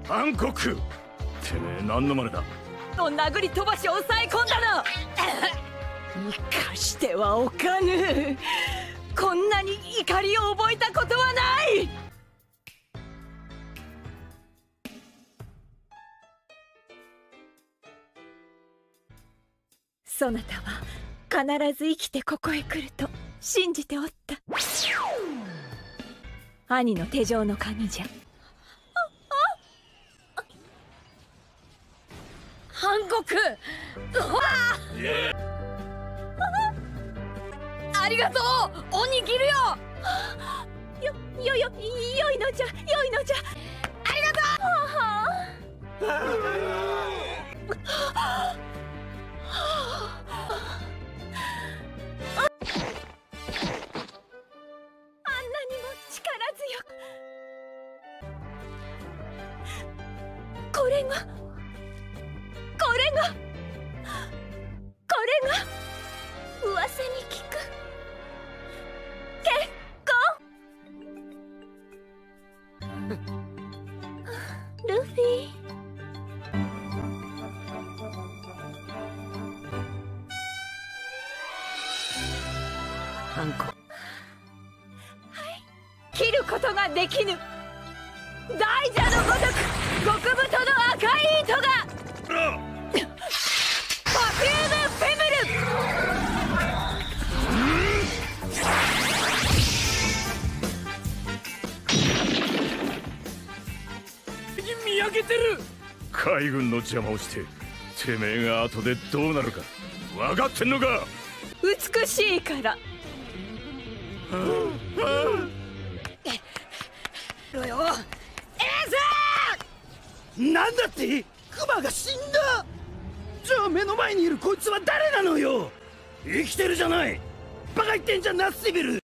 ハンコック、てめえ何の真似だ。 と殴り飛ばし抑え込んだの。生かしてはおかぬ。こんなに怒りを覚えたことはない。そなたは必ず生きてここへ来ると信じておった。兄の手錠の鍵じゃ。ハンコク、ありがとう。おにぎるよ。よいのじゃ、よいのじゃ。ありがとう。あんなにも力強く。これが噂に聞く結婚。ルフィ、ハンコ、はい、切ることができぬ大蛇のごとく極太の赤い糸が。パフュームフェムル。 見上げてる。海軍の邪魔をしててめえが後でどうなるか分かってんのか。 美しいから。ロヨ、エース。 なんだって？クマが死んだ。じゃあ目の前にいるこいつは誰なのよ。生きてるじゃない。バカ言ってんじゃんな、シビル。